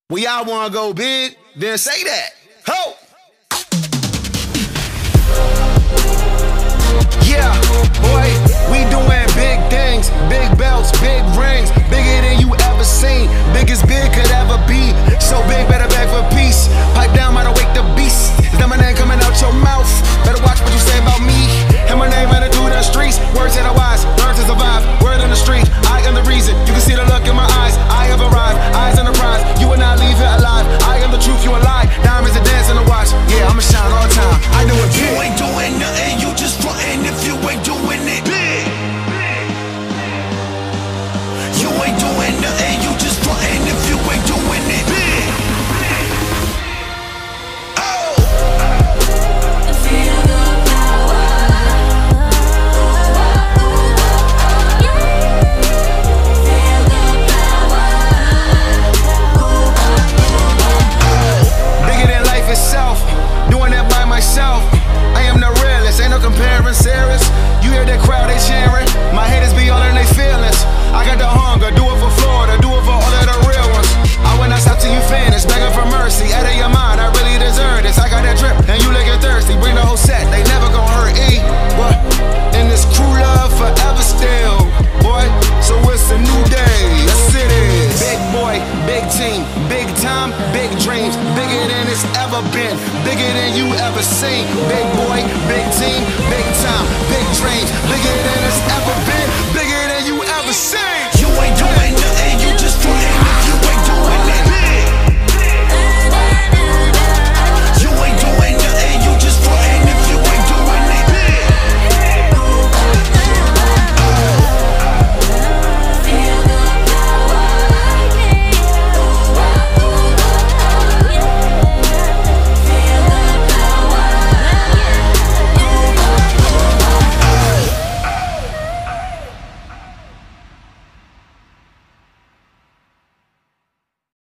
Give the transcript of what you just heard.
We all wanna go big, then say that. Ho! Yeah, boy, we doing big things, big belts, big rings, bigger than you ever seen, big as big could ever be. So big, better beg for peace. Pipe down, might wake the beast. Is that my name coming out your mouth? Better watch what you say about me. And my name running through the streets. Words that are wise, learn to survive. Word on the street, I am the reason. You can see the look in my eyes. I have arrived, eyes on the prize. You will not leave here alive. I am the truth, you a lie. Diamonds and dance in the watch. Yeah, I'ma shine all the time. I do it big. You ain't doing nothing, you just frontin' if you ain't doing it big. You ain't doing nothing, you just frontin' if you ain't doing it big. Oh! Feel the power. Feel the power. Bigger than life itself, doing that by myself. I am the realest, ain't no comparing serious. You hear that crowd, they cheering. My haters be all in their feelings. I got the hunger, do it for Florida, do it for all of the real ones. I will not stop till you finish, begging for mercy. Out of your mind, I really deserve this. I got that drip, and you looking thirsty. Bring the whole set, they never gon' hurt E. What? And this crew love forever still, boy. So it's a new day, yes it is. Big boy, big team, big time, big dreams. Bigger than it's ever been, bigger than you ever seen. Big boy, big team, big time, big dreams. Bigger than it's ever been, bigger than you ever seen. You ain't doing nothing, you just